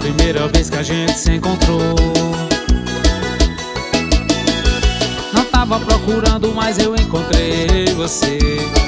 primeira vez que a gente se encontrou. Não tava procurando, mas eu encontrei você.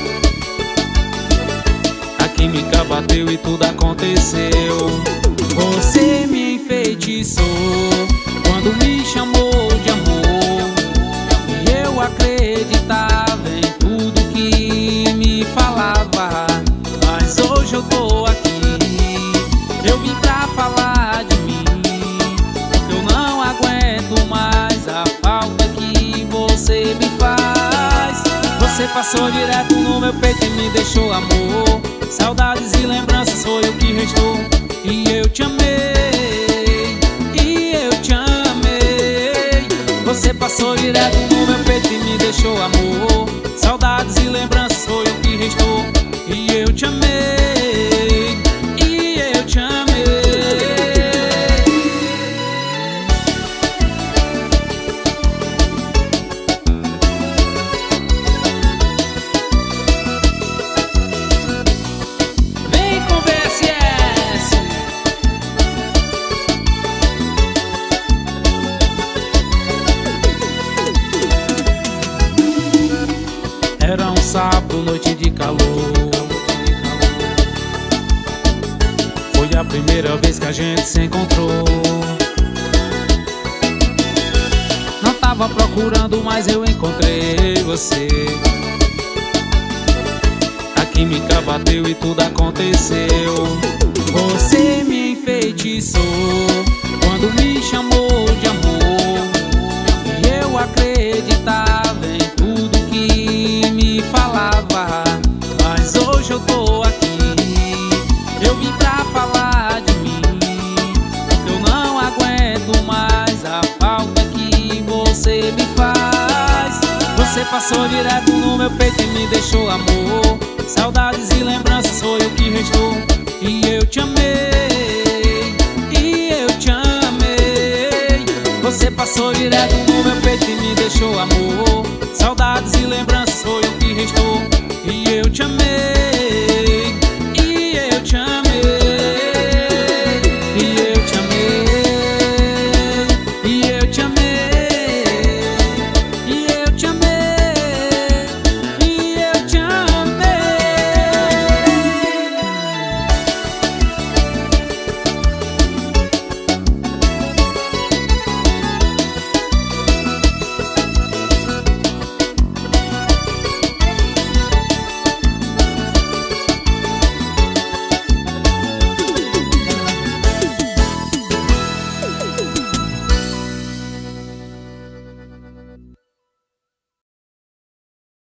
A química bateu e tudo aconteceu. Você me enfeitiçou quando me chamou de amor, e eu acreditava em tudo que me falava. Mas hoje eu tô aqui, eu vim pra falar de mim. Eu não aguento mais a falta que você me faz. Você passou direto no meu peito e me deixou amor. Saudades e lembranças foi o que restou. E eu te amei, e eu te amei. Você passou direto no meu peito e me deixou amor. Saudades e lembranças foi o que restou. E eu te amei, e eu te amei. Vem com VSS. Era um sábado, noite de calor. Foi a primeira vez que a gente se encontrou. Não tava procurando, mas eu encontrei você. A química bateu e tudo aconteceu. Você me enfeitiçou quando me chamou de amor, e eu acreditava em tudo que me falava. Mas hoje eu tô aqui, eu vim pra falar de mim. Eu não aguento mais a falta que você me faz. Você passou direto no meu peito e me deixou amor. Saudades e lembranças foi o que restou. E eu te amei, e eu te amei. Você passou direto no meu peito e me deixou amor. Saudades e lembranças